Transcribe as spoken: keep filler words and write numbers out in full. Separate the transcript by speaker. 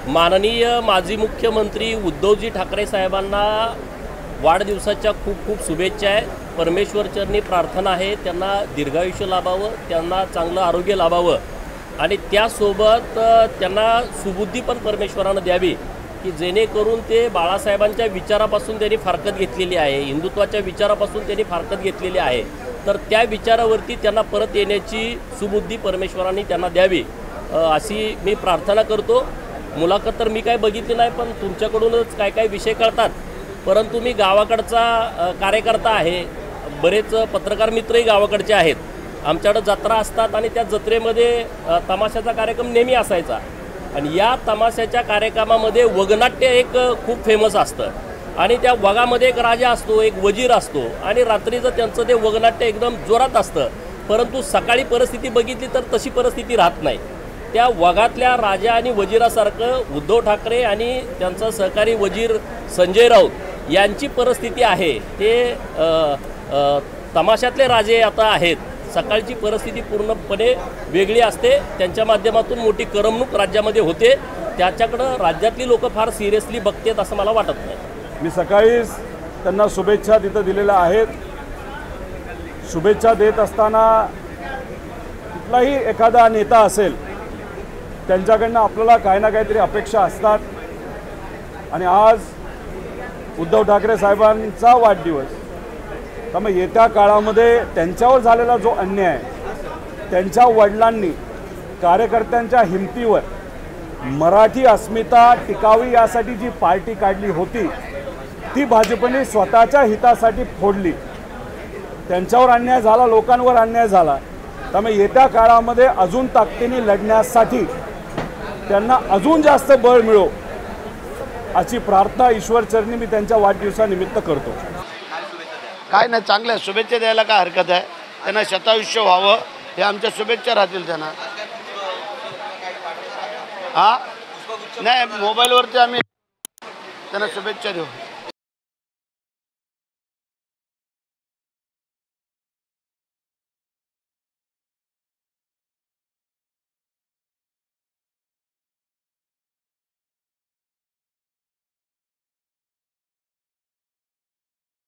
Speaker 1: माननीय माजी मुख्यमंत्री उद्धवजी ठाकरे साहेबांना वाढदिवसाच्या खूप खूप शुभेच्छा आहे। परमेश्वर चरणी प्रार्थना आहे त्यांना दीर्घायुष्य लाभावं, त्यांना चांगलं आरोग्य लाभावं आणि त्यासोबत त्यांना सुबुद्धी पण परमेश्वरानं द्यावी की जेणेकरून ते बाळासाहेबांच्या विचारापासून त्यांनी फारकत घेतलेली आहे, हिंदुत्वाच्या विचारापासून त्यांनी फारकत घेतलेली आहे, तर त्या विचारावरती त्यांना परत येण्याची सुबुद्धी परमेश्वराने त्यांना द्यावी अशी मी प्रार्थना करतो। मुलाखत तर मी काय बघितली नाही, पण तुमच्याकडूनच काय काय विषय कळतात, परंतु मी गावाकडचा कार्यकर्ता आहे, बरेच पत्रकार मित्रही गावाकडचे आहेत। आमच्याकडे जत्रा असतात आणि त्या जत्रेमध्ये तमाशाचा कार्यक्रम नेहमी असायचा आणि या तमाशाच्या कार्यक्रमामध्ये वगनाट्य एक खूप फेमस असतं आणि त्या वगामध्ये एक राजा असतो, एक वजीर असतो आणि रात्रीचं त्यांचं ते वगनाट्य एकदम जोरात असतं, परंतु सकाळी परिस्थिती बघितली तर तशी परिस्थिती राहत नाही। त्या वगातल्या राजा आणि वजीरासारखं उद्धव ठाकरे आणि त्यांचा सहकारी वजीर संजय राऊत यांची परिस्थिती आहे। ते तमाशातले राजे आता आहेत, सकाळची परिस्थिती पूर्णपणे वेगळी असते, त्यांच्या माध्यमातून मोठी करमणूक राज्यामध्ये होते, त्याच्याकडं राज्यातली लोक फार सिरियसली बघतात असं मला वाटत नाही।
Speaker 2: मी सकाळीच त्यांना शुभेच्छा तिथं दिलेल्या आहेत। शुभेच्छा देत असताना कुठलाही एखादा नेता असेल त्यांच्याकडनं आपल्याला काही ना काहीतरी अपेक्षा असतात आणि आज उद्धव ठाकरे साहेबांचा वाढदिवस, त्यामुळे येत्या काळामध्ये त्यांच्यावर झालेला जो अन्याय, त्यांच्या वडिलांनी कार्यकर्त्यांच्या हिमतीवर मराठी अस्मिता टिकावी यासाठी जी पार्टी काढली होती ती भाजपने स्वतःच्या हितासाठी फोडली। त्यांच्यावर अन्याय झाला, लोकांवर अन्याय झाला, त्यामुळे येत्या काळामध्ये अजून ताकदीने लढण्यासाठी त्यांना अजून जास्त बळ मिळो अशी प्रार्थना ईश्वर चरणी मी त्यांच्या वाढदिवसानिमित्त करतो।
Speaker 3: काय नाही, चांगल्या शुभेच्छा द्यायला काय हरकत आहे, त्यांना शतायुष्य व्हावं हे आमच्या शुभेच्छा राहतील त्यांना। हां नाही, मोबाईलवरती आम्ही त्यांना शुभेच्छा देऊ।